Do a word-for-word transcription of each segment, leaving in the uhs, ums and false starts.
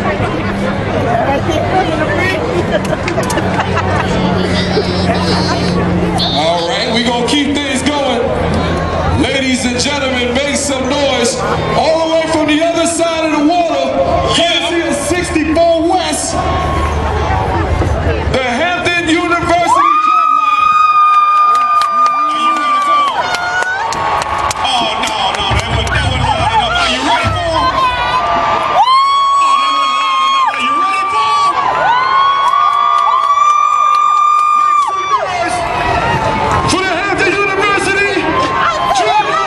All right, we're going to keep things going. Ladies and gentlemen, make some noise. All the way from the other side of the water, courtesy of sixty-four West, the Hampton University Drumline. Are you ready for them? Oh, no, no, that wasn't, that wasn't loud enough. Are you ready for them? Oh, that wasn't loud enough. Are you ready for them? Make some noise for the Hampton University Drumline.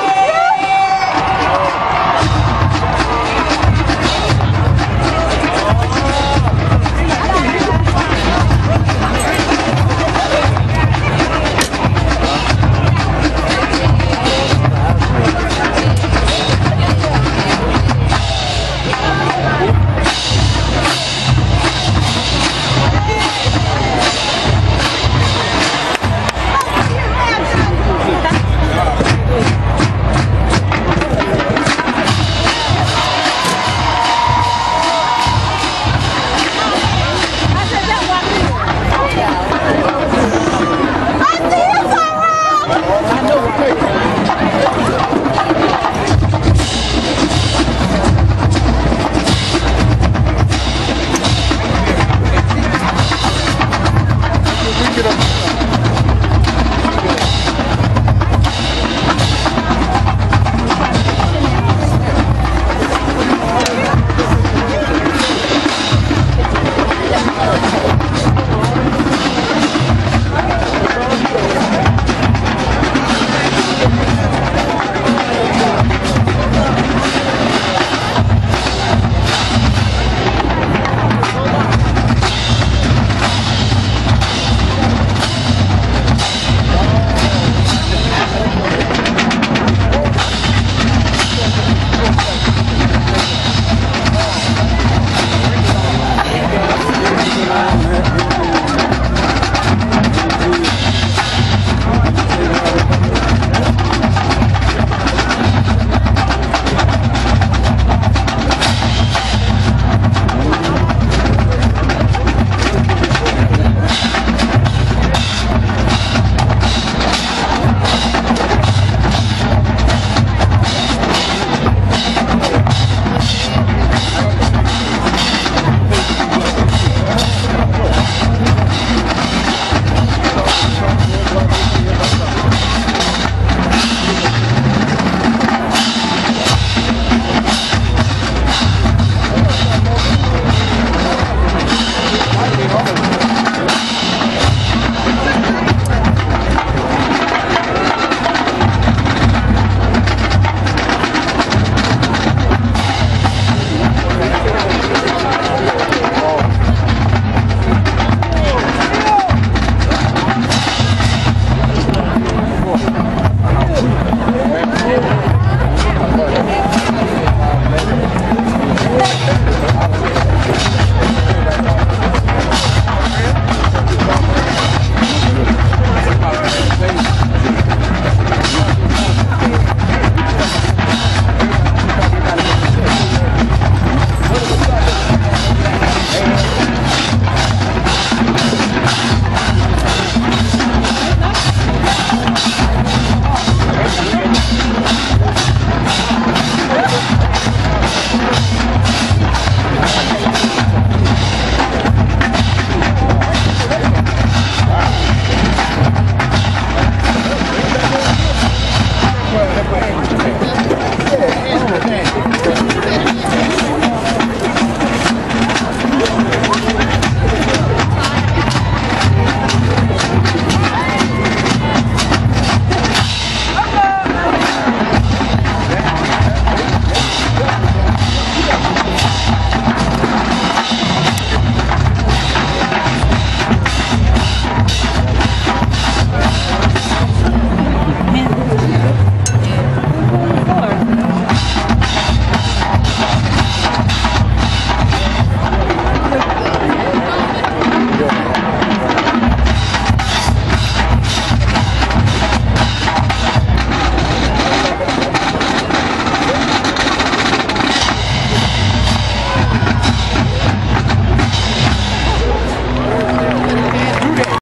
Thank you.